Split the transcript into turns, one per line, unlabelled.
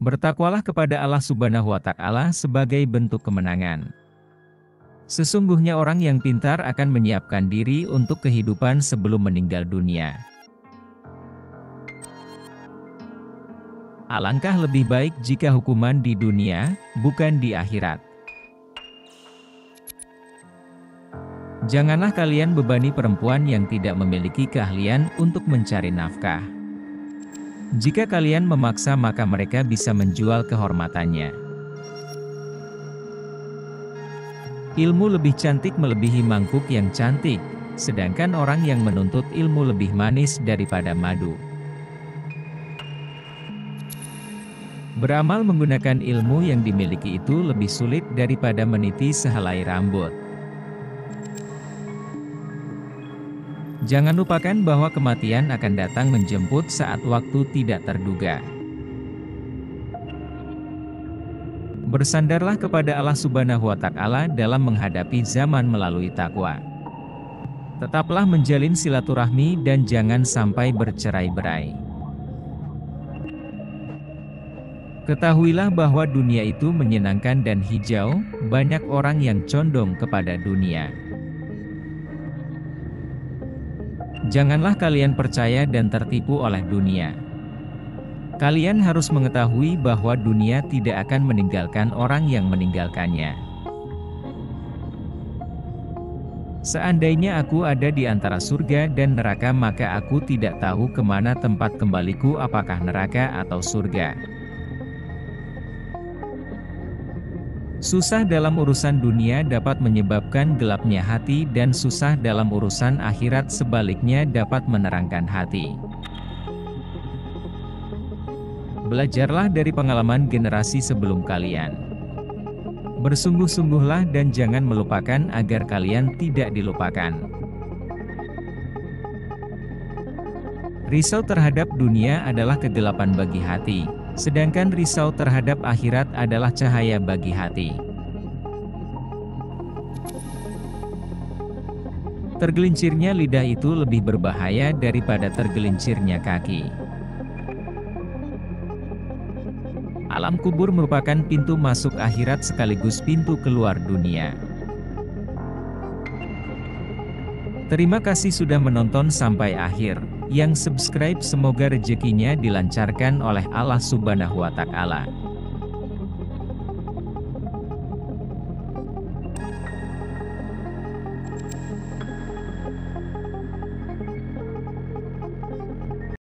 Bertakwalah kepada Allah Subhanahu wa Ta'ala sebagai bentuk kemenangan. Sesungguhnya orang yang pintar akan menyiapkan diri untuk kehidupan sebelum meninggal dunia. Alangkah lebih baik jika hukuman di dunia, bukan di akhirat. Janganlah kalian bebani perempuan yang tidak memiliki keahlian untuk mencari nafkah. Jika kalian memaksa maka mereka bisa menjual kehormatannya. Ilmu lebih cantik melebihi mangkuk yang cantik, sedangkan orang yang menuntut ilmu lebih manis daripada madu. Beramal menggunakan ilmu yang dimiliki itu lebih sulit daripada meniti sehelai rambut. Jangan lupakan bahwa kematian akan datang menjemput saat waktu tidak terduga. Bersandarlah kepada Allah Subhanahu wa Ta'ala dalam menghadapi zaman melalui takwa. Tetaplah menjalin silaturahmi dan jangan sampai bercerai-berai. Ketahuilah bahwa dunia itu menyenangkan dan hijau, banyak orang yang condong kepada dunia. Janganlah kalian percaya dan tertipu oleh dunia. Kalian harus mengetahui bahwa dunia tidak akan meninggalkan orang yang meninggalkannya. Seandainya aku ada di antara surga dan neraka maka aku tidak tahu kemana tempat kembaliku, apakah neraka atau surga. Susah dalam urusan dunia dapat menyebabkan gelapnya hati dan susah dalam urusan akhirat sebaliknya dapat menerangkan hati. Belajarlah dari pengalaman generasi sebelum kalian. Bersungguh-sungguhlah dan jangan melupakan agar kalian tidak dilupakan. Risau terhadap dunia adalah kegelapan bagi hati. Sedangkan risau terhadap akhirat adalah cahaya bagi hati. Tergelincirnya lidah itu lebih berbahaya daripada tergelincirnya kaki. Alam kubur merupakan pintu masuk akhirat sekaligus pintu keluar dunia. Terima kasih sudah menonton sampai akhir. Yang subscribe semoga rezekinya dilancarkan oleh Allah Subhanahu wa Ta'ala.